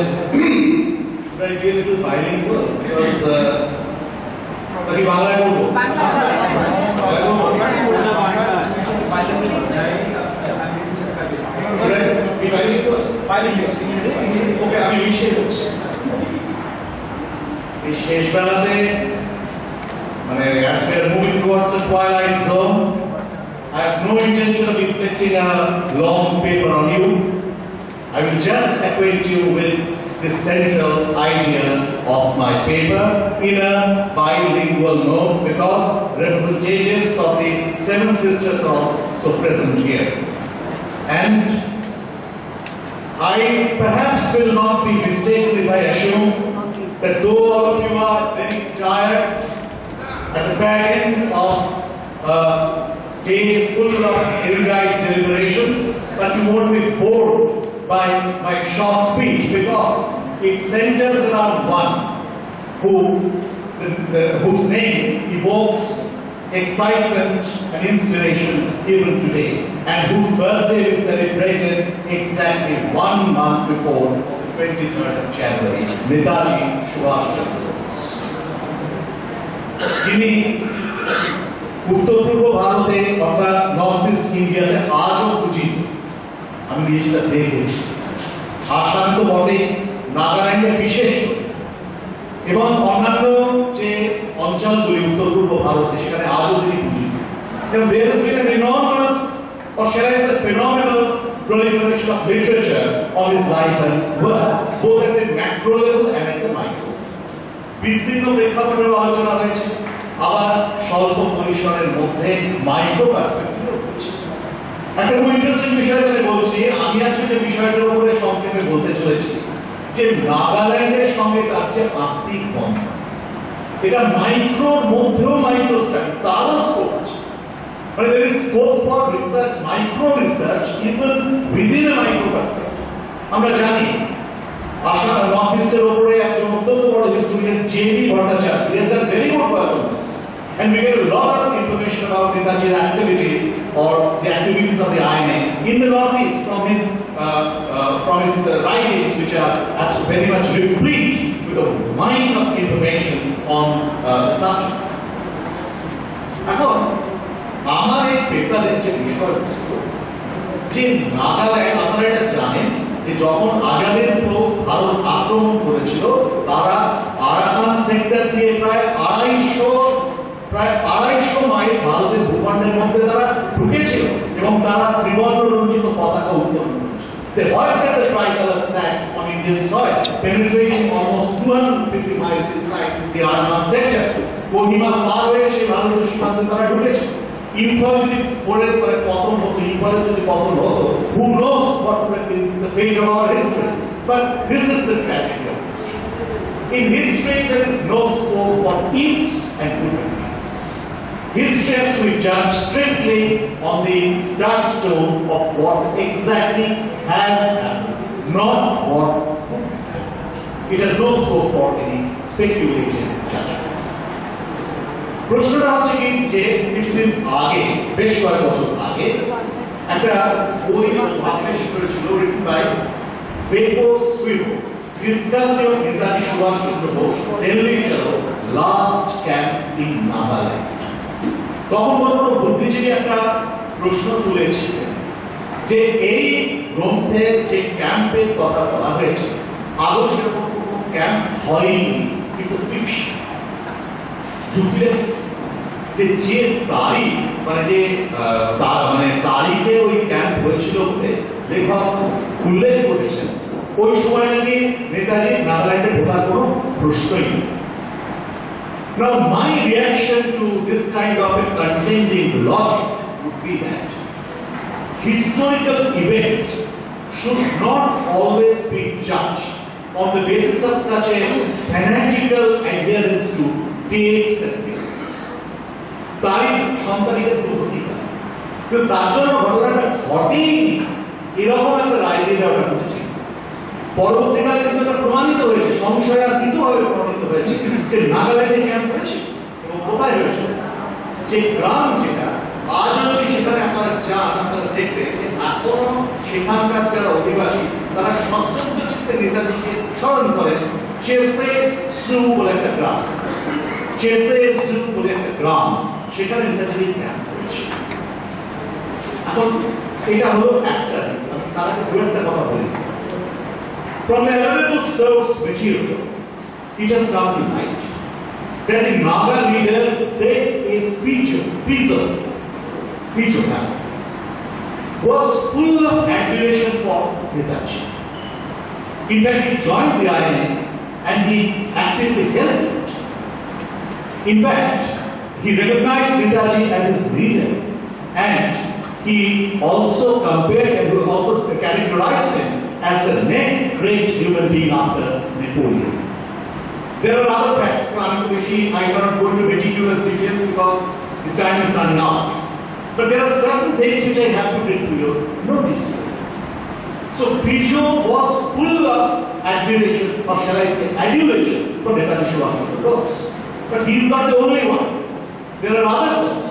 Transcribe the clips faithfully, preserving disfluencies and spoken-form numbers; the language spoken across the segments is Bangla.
should I deal with bilingual? Because uh, Bangla बोलो। Okay, আমি বিষয় বলছি। এই শেষ বেলাতে মানে as we are moving towards the twilight zone, I have no intention of inflicting a long paper on you. I will just acquaint you with the central idea of my paper in a bilingual note, because representatives of the Seven Sisters are also present here. And I perhaps will not be mistaken if I assume that though all of you are very tired at the back end of a day full of erudite deliberations, but you won't be bored by my short speech, because it centers around one who, the, the, whose name evokes excitement and inspiration even today, and whose birthday is celebrated exactly one month before the twenty-third of January, Netaji Subhash Chandra Bose. যিনি উত্তর পূর্ব ভারতে অর্থাৎ নর্থ ইস্ট ইন্ডিয়াতে আজও পূজিত। আমি জিনিসটা দেখেছি। আসাম তো বটে, নাগাল্যান্ডে বিশেষ এবং অন্যান্য যে অঞ্চলগুলি উত্তর পূর্ব ভারতে সেখানে আজও তিনি পূজিত। এবং there has been an enormous, or shall I say phenomenal proliferation of literature on his life and work, both at the macro level and at the micro. বিস্তীর্ণ প্রেক্ষাপটের আলোচনা হয়েছে, আবার স্বল্প পরিসরের মধ্যে মাইক্রো পার্সপেক্টিভও হয়েছে। একটা খুব ইন্টারেস্টিং বিষয় আমি বলছি, আমি আজকে যে বিষয়টার উপরে সংক্ষেপে বলতে চলেছি যে নাগাল্যান্ডের সঙ্গে তার যে আর্থিক বন্ধন, এটা মাইক্রোর মধ্যেও মাইক্রো স্টাডি, তারও স্কোপ আছে। মানে there is scope for research, micro research even within a micro perspective. আমরা জানি আসাম নর্থ ইস্টের উপরে একজন অত্যন্ত বড় historian J B Bhattacharya, he has done very good work on this, and we get a lot of information about Netaji's activities or the activities of the I N A in the Northeast from his uh, uh, from his uh, writings, which are very much replete with a mine of information on uh, the subject. এখন আমার এই পেপারের যে বিষয়বস্তু, যে নাগাল্যান্ড, আপনারা এটা জানেন যে যখন আজাদের পর ভারত আক্রমণ করেছিল, তারা আরাকান সেক্টর দিয়ে প্রায় আড়াইশো প্রায় আড়াইশো মাইল ভারতের ভূখণ্ডের মধ্যে তারা ঢুকেছিল এবং তারা ত্রিবর্ণ রঞ্জিত পতাকা উত্তোলন করেছিল। They hoisted the tricolor flag on Indian soil, penetrating almost two hundred fifty miles inside the Arakan sector. Kohima পার হয়ে সে ভারতের সীমান্তে তারা ঢুকেছিল। ইম্ফল যদি পড়ে পরে পতন হতো, ইম্ফলে যদি পতন হতো, who knows what would have been the fate of our history. But this is the tragedy of history. In history there is no scope for ifs and couldn't. History has to be judged strictly on the touchstone of what exactly has happened, not what would happen. It has no scope for any speculative judgment. প্রশ্নটা হচ্ছে কি যে কিছুদিন আগে, বেশ কয়েক বছর আগে একটা বই পাবলিশ করেছিল written by Beppo Swift, Discovery of Netaji Subhash Chandra Bose, Delhi Chalo, Last Camp in Nagaland. তখন কোনো বুদ্ধিজীবী একটা প্রশ্ন তুলেছিলেন যে এই গ্রন্থে যে ক্যাম্পের কথা বলা হয়েছে, আদৌ সেরকম কোনো ক্যাম্প হয়নি, ইটস এ ফিকশন। যুক্তিটা যে যে তারিখ মানে যে মানে তারিখে ওই ক্যাম্প হয়েছিল বলে লেখক উল্লেখ করেছেন, ওই সময় নাকি নেতাজি নাগাল্যান্ডে ঢোকার কোনো প্রশ্নই নেই। Now my reaction to this kind of a contending logic would be that historical events should not always be judged on the basis of such a fanatical adherence to dates and figures. তারিখ সন্তানিকের দুর্গতি করে, কিন্তু তার জন্য ঘটনাটা ঘটেইনি এরকম একটা রায় দিয়ে দেওয়াটা হচ্ছে। পরবর্তীকালে সেটা প্রমাণিত হয়েছে, সংশয়াতীতভাবে প্রমাণিত হয়েছে যে নাগাল্যান্ডে ক্যাম্প হয়েছে এবং কোথায় হয়েছে, যে গ্রাম যেটা আজও যদি সেখানে আপনারা যান আপনারা দেখবেন যে এখনো সেখানকার যারা অধিবাসী তারা সশ্রদ্ধ চিত্তে নেতাজিকে স্মরণ করেন চেসে সু বলে একটা গ্রাম, চেসে সু বলে একটা গ্রাম, সেখানে নেতাজি ক্যাম্প করেছে। এখন এটা হলো একটা, আমি তার আগে দু একটা কথা বলি। From the available source material, it has come to light that the Naga leader set a feature, feature, feature camp was full of admiration for Netaji. In fact, he joined the I N A and he actively helped it. In fact, he recognized Netaji as his leader and he also compared and also characterized him as the next great human being after Napoleon. There are other facts, I cannot go into meticulous details because the time is running out. But there are certain things which I have to bring to your notice. So Fijo was full of admiration, or shall I say adulation, for Netaji Subhash Chandra Bose. But he is not the only one. There are others also.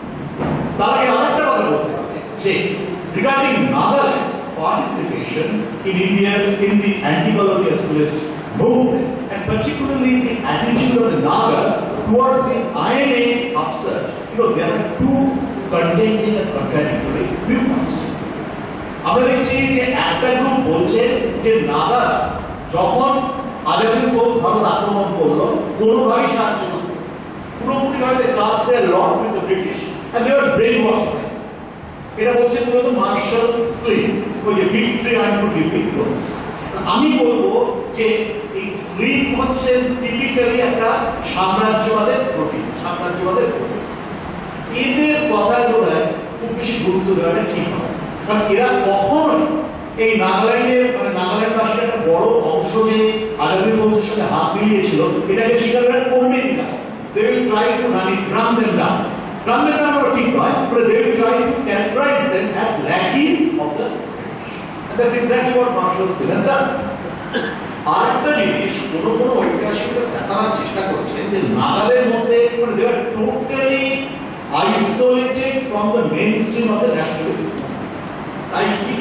Regarding Nagaland's participation in India in the anti-colonialist movement, and particularly the attitude of the Nagas towards the I N A upsurge, you know, there are two contending and contradictory viewpoints. আমরা দেখছি যে একটা গ্রুপ বলছে যে নাগা যখন আজাদির পর ভারত আক্রমণ করলো কোনোভাবেই সাহায্য করছে, পুরোপুরিভাবে ক্লাস their lot with the British and they are brainwash. এটা বলছে মূলত মার্শাল স্লিপ, ওই যে ভিক্টরি অ্যান্ড টু ডিফিট। আমি বলবো যে এই স্লিপ হচ্ছে টিপিক্যালি একটা সাম্রাজ্যবাদের প্রতীক, সাম্রাজ্যবাদের প্রতীক। এদের কথাগুলো খুব বেশি গুরুত্ব দেওয়াটা ঠিক নয়, কারণ এরা কখনোই এই নাগাল্যান্ডের মানে নাগাল্যান্ডবাসীর একটা বড় অংশ যে আজাদির বন্ধুর সাথে হাত মিলিয়েছিল এটাকে স্বীকার করবেই না। They will try to run them down. Run them down or ঠিক নয়, but they will try to characterize them as lackeys of the and that's exactly what Marshall has done. আরেকটা জিনিস কোন কোন ঐতিহাসিকরা দেখাবার চেষ্টা করছেন যে নাগালের মধ্যে মানে they are totally isolated from the mainstream of the nationalism. তাই কি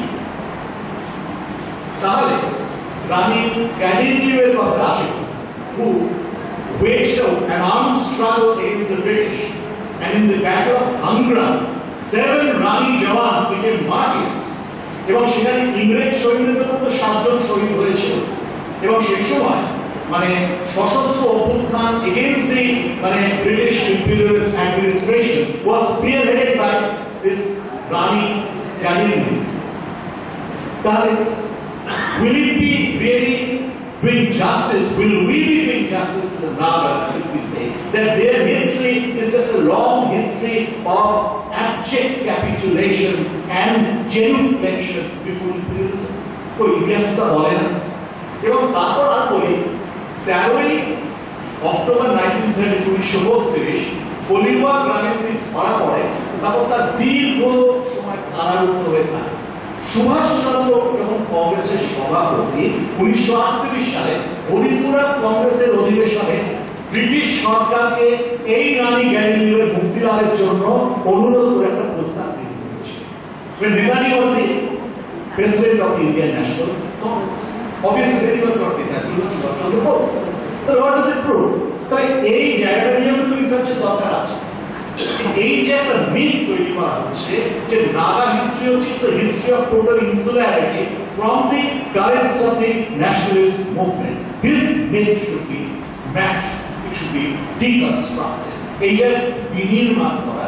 তাহলে রানী ক্যানিংলিউয়ের কথা আসে, who waged an armed struggle against the British, and in the battle of Angra seven Rani Jawans became martyrs, এবং সেখানে ইংরেজ সৈন্যদের মধ্যে সাতজন শহীদ হয়েছিল। এবং সেই সময় মানে সশস্ত্র অভ্যুত্থান against the মানে British imperialist administration was spearheaded by this Rani Ganimli. তাহলে will it be really doing justice, will we be doing justice to the Nagas if we say that their history is just a long history of abject capitulation and genuflection before imperialism? তো ইতিহাসটা বলে না। এবং তারপর আর বলি তেরোই অক্টোবর নাইনটিন থার্টি উনিশশো বত্রিশ কলিঙ্গ গ্রামে যদি ধরা পড়ে তারপর তার দীর্ঘ সময় কারারুদ্ধ হয়ে থাকে। সুভাষ চন্দ্র যখন কংগ্রেসের সভাপতি উনিশশো আটত্রিশ সালে হরিপুরা কংগ্রেসের অধিবেশনে ব্রিটিশ সরকারকে এই রানী গ্যানিলিওর মুক্তি লাভের জন্য অনুরোধ করে একটা প্রস্তাব দিতে হয়েছে। Netaji was the president of the Indian National Congress. Obviously, they were not the Suভাষ Chandra Bose. So what does it prove? তাই এই জায়গাটা নিয়ে কিন্তু রিসার্চের দরকার আছে। এই যে একটা মিথ তৈরি করা হচ্ছে যে নাগা হিস্ট্রি হচ্ছে history of total insularity from the currents of the nationalist movement, this myth should be smashed, it should be deconstructed. এইটা বিনির্মাণ করা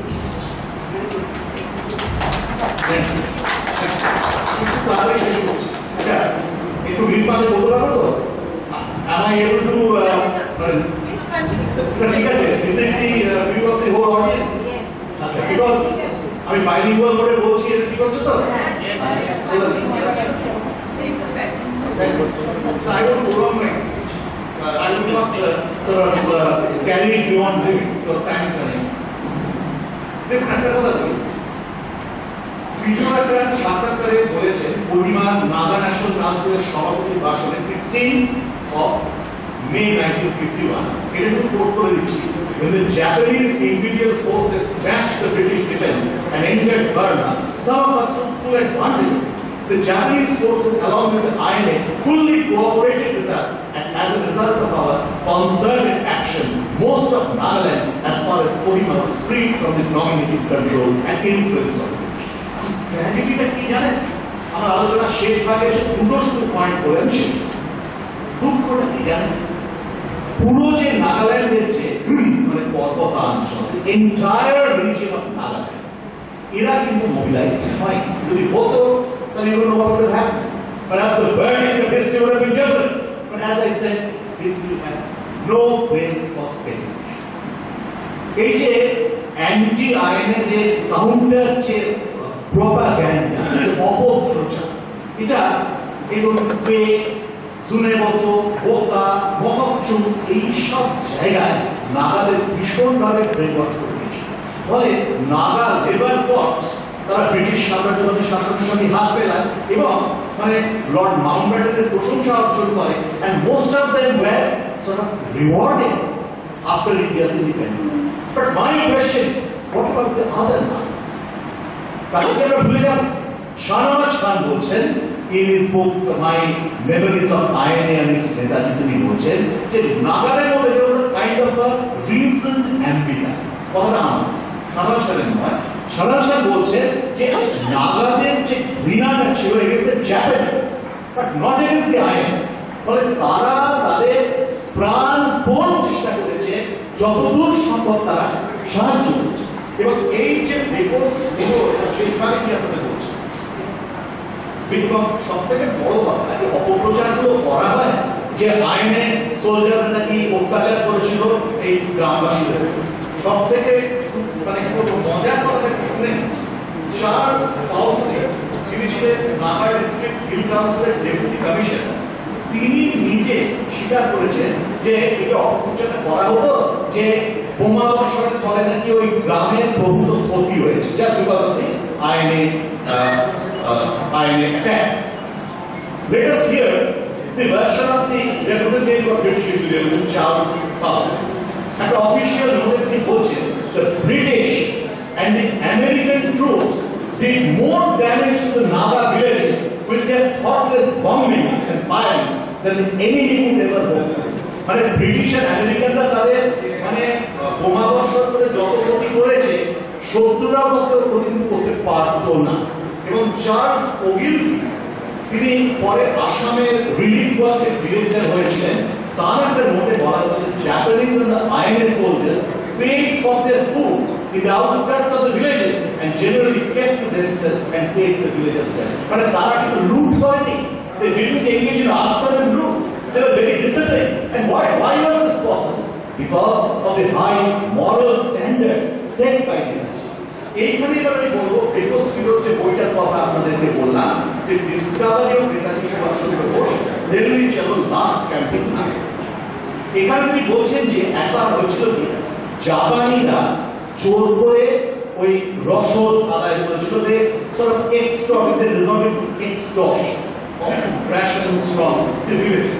একটু বিপাশে বলতে পারবো তো? Am I able to ঠিক আছে, is it the view of the whole audience? Yes. আচ্ছা, because আমি bilingual করে বলছি, এটা ঠিক হচ্ছে তো? Yes. Same effects. So I won't prolong my speech. Uh, I will not uh, sort of uh, carry it beyond this because time is running. দেখুন একটা কথা বলি, বিজয় একটা সাক্ষাৎকারে বলেছেন পূর্ণিমা নাগা ন্যাশনাল কাউন্সিলের সভাপতির ভাষণে sixteenth of May nineteen fifty-one. এটা শুধু কোট করে দিচ্ছি, when the Japanese imperial forces smashed the British defense and entered Burma, some of us took full advantage. The Japanese forces, along with the I N A, fully cooperated with us, and as a result of our concerted action, most of Nagaland, as far as Kohima, was freed from the dominating control and influence of the British. Tragedy কি জানেন? আমার আলোচনা শেষ ভাগে এসে দুটো শুধু পয়েন্ট করে আমি শেষ করব। দুঃখটা কি জানেন? পুরো যে নাগাল্যান্ডের যে মানে পর্বতাঞ্চল, এন্টায়ার রিজিয়ন অফ নাগাল্যান্ড, এরা কিন্তু মোবিলাইজ হয়। যদি হতো তাহলে you know what would have happened. Perhaps the verdict of history would have been different. But as I said, history has no place for speculation. এই যে অ্যান্টি আইনে যে কাউন্টার যে প্রপাগান্ডা, অপপ্রচার, এটা এগুলো ফেক, সুনেবত, বোকা, মহকচুম, এইসব জায়গায় নাগাদের ভীষণভাবে ব্রেনওয়াশ করে দিয়েছে। ফলে নাগা লেবার কর্পস তারা ব্রিটিশ সাম্রাজ্যবাদী শাসনের সঙ্গে হাত মেলায় এবং মানে লর্ড মাউন্টব্যাটেনের প্রশংসা অর্জন করে, and most of them were sort of rewarded after India's independence. But my question is, what about the other Nagas? তাদেরকে আমরা ভুলে যাব? শাহনওয়াজ খান বলছেন in his book My Memories of I N A and its Netaji, তিনি বলছেন যে নাগাদের মধ্যে there was a kind of a recent ambivalence. কথাটা আমার শাহনওয়াজ খানের নয়, শাহনওয়াজ খান বলছেন যে নাগাদের যে ঘৃণাটা ছিল against the Japanese, but not against the I N A. ফলে তারা তাদের প্রাণপণ চেষ্টা করেছে, যতদূর সম্ভব তারা সাহায্য করেছে। এবং এই যে বিপদ এগুলো সেইভাবে কি আপনাদের বলছে, এবং সব থেকে বড় কথা যে অপপ্রচারগুলো করা হয় যে আইনে সোলজাররা নাকি অত্যাচার করেছিল এই গ্রামবাসীদের। সব থেকে মানে মজার কথা শুনেন, চার্লস পাউসি, যিনি ছিলেন নাগা ডিস্ট্রিক্ট হিল কাউন্সিলের ডেপুটি কমিশনার, তিনি নিজে স্বীকার করেছেন যে এটা অপপ্রচারটা করা হতো যে বোমা বর্ষণের ফলে নাকি ওই গ্রামের প্রভূত ক্ষতি হয়েছে, জাস্ট বিকজ অফ দি আইনে I N A attack. Let us hear the version of the representative of British Imperialism, Charles Paulson. At the official notice, he quoted, the British and the American troops did more damage to the Naga villages with their thoughtless bombings and firings than the enemy could ever hope. মানে ব্রিটিশ আর আমেরিকানরা তাদের মানে বোমা বর্ষণ করে যত ক্ষতি করেছে, শত্রুরাও তত ক্ষতি করতে পারতো না। এবং চার্লস ওগিলবি, তিনি পরে আসামের রিলিফ ওয়ার্কের ডিরেক্টর হয়েছিলেন, তার একটা নোটে বলা হচ্ছে Japanese and the I N A soldiers paid for their food in the outskirts of the villages and generally kept to themselves and paid the villagers well. মানে তারা কিন্তু লুট করেনি, they didn't engage in arson and loot, they were very disciplined. And why why was this possible? Because of the high moral standards set by the British. এইখানে এবার আমি বলবো বেকোসফিরোর যে বইটার কথা আপনাদেরকে বললাম, যে discovery of Netaji Subhashchandra Bose Delhi Chalo last campaign. এখানে তিনি বলছেন যে একবার হয়েছিল কি, জাপানিরা জোর করে ওই রসদ আদায় করেছিল, যে sort of extort, they resorted to extortion of rations from the villages.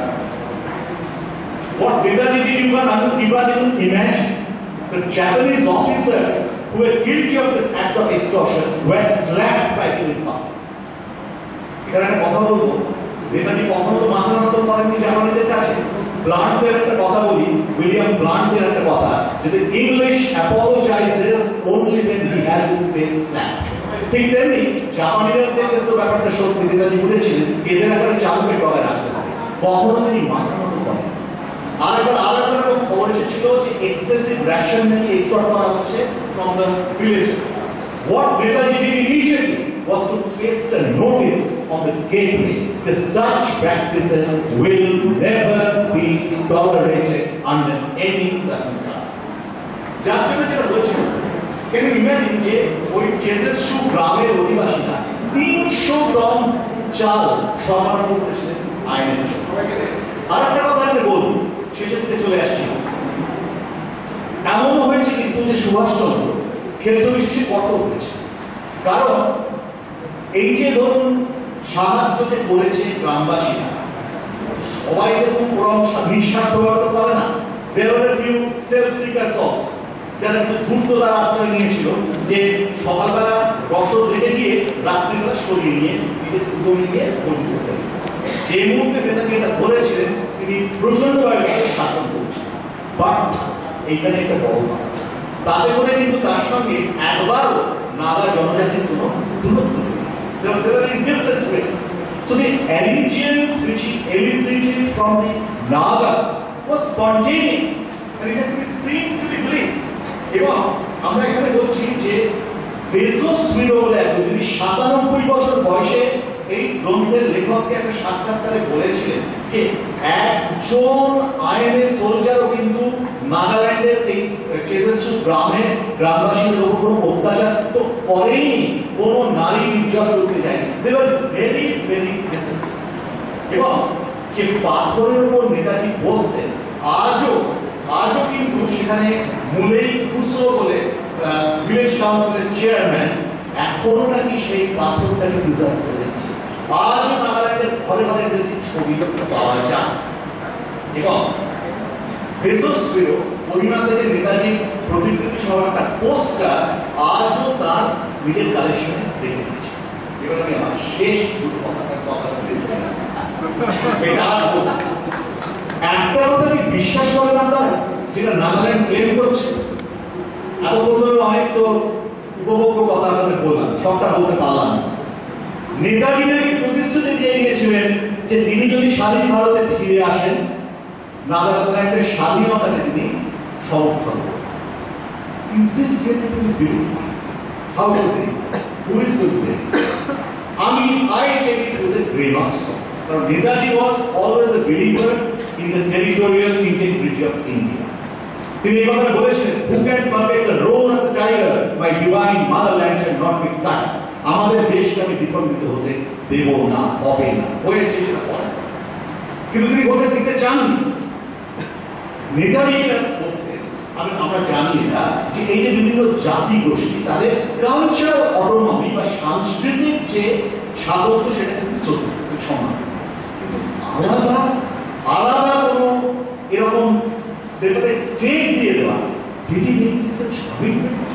What Netaji did, you can imagine, the Japanese officers who were guilty of this act of extortion were slapped by the Republic. এখানে একটা কথা বলবো, নেতাজি কখনো তো মাথা নত করেননি জাপানিদের কাছে। ব্লান্টের একটা কথা বলি, উইলিয়াম ব্লান্টের একটা কথা, যে the English apologizes only when he has his face slapped. ঠিক তেমনি জাপানিদের ক্ষেত্রে ব্যাপারটা সত্যি, নেতাজি বলেছিলেন এদের একটা চালকে টগায় রাখতে হবে, কখনো তিনি মাথা নত করেন। আর একবার আলাদা রকম খবর এসেছিল যে এক্সেসিভ রেশন নাকি এক্সপোর্ট করা হচ্ছে from the villages. What Netaji did immediately was to place the notice on the gateway that such practices will never be tolerated under any circumstance. যার জন্য যেটা হয়েছিল, can you imagine যে ওই জেজেসু গ্রামের অধিবাসীরা তিনশো টন চাল সরবরাহ করেছিলেন আইনের জন্য। আর একটা কথা আমি বলবো, শেষের দিকে চলে আসছি, এমনও হয়েছে কিন্তু যে সুভাষচন্দ্র ক্ষেত্রবিশেষে কঠোর হয়েছে, কারণ এই যে ধরুন সাহায্য যে করেছে গ্রামবাসীরা, সবাই দেখুন নিঃস্বার্থভাবে করে না, there were a few self-seekers also. যারা কিন্তু ধূর্ততার আশ্রয় নিয়েছিল যে সকালবেলা রসদ রেখে গিয়ে রাত্রিবেলা সরিয়ে নিয়ে নিজের দুটো নিয়ে বন্দি করতে। যে মুহূর্তে নেতাকে এটা ধরেছিলেন তিনি প্রচন্ডভাবে শাসন করছিলেন। বাট এইখানে একটা বড় তাতে করে কিন্তু তার সঙ্গে একবারও নাগা জনজাতির কোনো দূরত্ব নেই। There was never any distance between. So the allegiance which he elicited from the Nagas was spontaneous and it had to be seen to be believed. এবং আমরা এখানে বলছি যে বেজোসভিরো বলে একজন যিনি সাতানব্বই বছর বয়সে এই গ্রন্থের লেখককে একটা সাক্ষাৎকারে বলেছিলেন যে একজন আইএনএ সোলজারও কিন্তু নাগাল্যান্ডের এই চেতেশ্বর গ্রামে গ্রামবাসীদের উপর কোনো অত্যাচার তো করেনি, কোনো নারী নির্যাতন করতে যায়নি। দে ওয়ার ভেরি ভেরি এবং যে পাথরের উপর নেতাজি বসতেন আজও আজও কিন্তু সেখানে মুলেই খুসরো বলে ভিলেজ কাউন্সিলের চেয়ারম্যান এখনো নাকি সেই পাথরটাকে প্রিজার্ভ করে দিচ্ছে। আজও নাগাল্যান্ডের ঘরে ঘরে এদেরকে ছবি পাওয়া যায় এবং বেজোসভিরো পরিমাণ থেকে নেতাজির প্রতিকৃতি সহ একটা পোস্টার আজও তার নিজের কালেকশনে দেখে দিচ্ছে। এবার আমি আমার শেষ দুটো কথাটার কথা বলে একটা কথা কি বিশ্বাস করেন আপনারা যেটা নাগাল্যান্ড ক্লেম করছে? এত পর্যন্ত অনেক তো উপভোগ্য কথা আপনাদের বললাম, সবটা বলতে পারলাম না। নেতাজি নাকি প্রতিশ্রুতি দিয়ে গিয়েছিলেন যে তিনি যদি স্বাধীন ভারতে ফিরে আসেন নাগাল্যান্ডের স্বাধীনতাকে তিনি সমর্থন করবেন। Is this getting to be verified? How to be? Who is with them? I mean, I take it to the grain of salt. Now, Netaji was always a believer in the territorial integrity of India. তিনি এই কথা বলেছেন, who can forget the roar of the tiger, my divine motherland shall not be cut. আমাদের দেশকে আমি দ্বিখণ্ডিত হতে দেব না, হবে না, হয়েছে সেটা পরে। কিন্তু তিনি বলতে দিতে চান নেতাজি এটা করতেন। আমি আমরা জানি না যে এই যে বিভিন্ন জাতি গোষ্ঠী তাদের কালচারাল অটোনমি বা সাংস্কৃতিক যে স্বাতন্ত্র্য সেটা কিন্তু সমান, কিন্তু আলাদা আলাদা কোনো এরকম সেপারেট স্টেট দিয়ে দেওয়া স্বাভাবিক।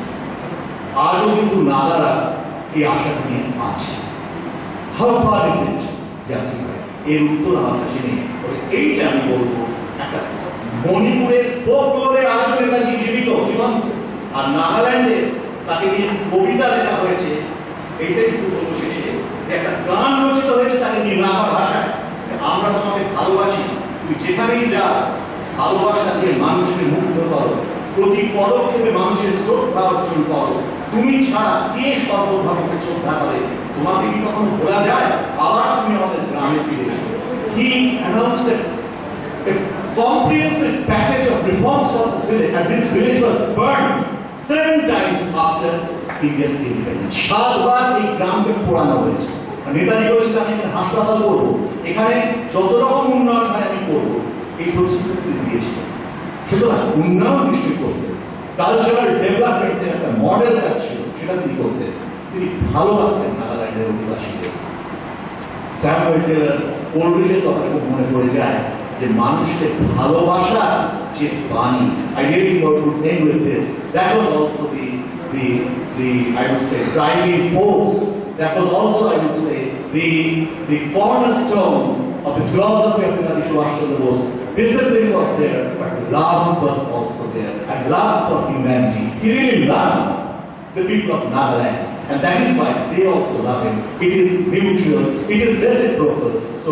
আজও কিন্তু নাগারা এই আশা নিয়ে আছে। How far is it justified? এর উত্তর আমার কাছে নেই। তবে এইটা আমি বলবো একটা মণিপুরের ফোকলোরে আজও নেতাজি জীবিত জীবন্ত, আর নাগাল্যান্ডে তাকে নিয়ে কবিতা লেখা হয়েছে। এইটাই শুধু বলবো শেষে যে একটা গান রচিত হয়েছে তাকে নিয়ে নাগা ভাষায়, আমরা তোমাকে ভালোবাসি, তুমি যেখানেই যা ভালোবাসা দিয়ে মানুষকে মুগ্ধ করো, প্রতি পদক্ষেপে মানুষের শ্রদ্ধা অর্জন করো, তুমি ছাড়া কে সর্বধর্মকে শ্রদ্ধা করে, তোমাকে কি কখনো ভোলা যায়? আবার তুমি আমাদের গ্রামে ফিরে এসো। He announced a, a comprehensive package of reforms for this village, and this village was burned seven times after India's independence. সাতবার এই গ্রামকে পোড়ানো হয়েছে। নেতাজি বলেছিলেন আমি এখানে হাসপাতাল করবো, এখানে যত রকম উন্নয়ন হয় আমি করবো, এই প্রতিশ্রুতি দিয়েছিলেন। সুতরাং উন্নয়ন নিশ্চিত করতে, কালচারাল ডেভেলপমেন্টের একটা মডেল ছিল সেটা তিনি করতেন। তিনি ভালোবাসতেন নাগাল্যান্ডের অধিবাসীদের। স্যামুয়েল টেলর কোলরিজের কথা খুব মনে পড়ে যায় যে মানুষকে ভালোবাসা যে বাণী। I really want to end with this. That was also the the the I would say driving force. That was also I would say the the cornerstone of the philosophy of Netaji Subhash Chandra Bose. Discipline was there, but love was also there, and love for humanity. He really loved the people of Nagaland, and that is why they also love him. It is mutual, it is reciprocal. So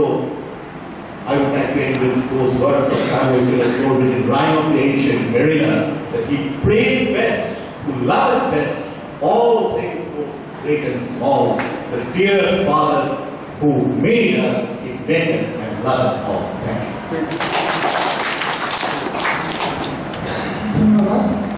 I would like to end with those words of Samuel Taylor quoted in Rhyme of the Ancient Mariner, that he prayed best, who loved best, all things both great and small, the dear Father who made us, he made and loved all. Thank you.